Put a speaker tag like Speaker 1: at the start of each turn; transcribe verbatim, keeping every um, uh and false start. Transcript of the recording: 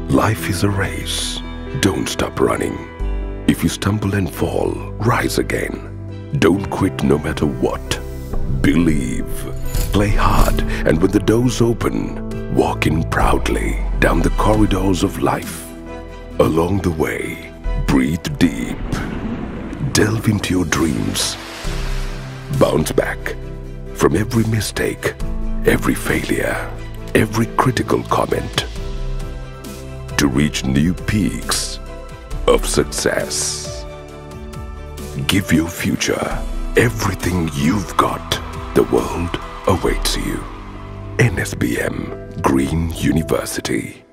Speaker 1: Life is a race. Don't stop running. If you stumble and fall, rise again. Don't quit no matter what. Believe. Play hard, and when the doors open, walk in proudly down the corridors of life. Along the way, breathe deep. Delve into your dreams. Bounce back from every mistake, every failure, every critical comment, to reach new peaks of success. Give your future everything you've got. The world awaits you. N S B M Green University.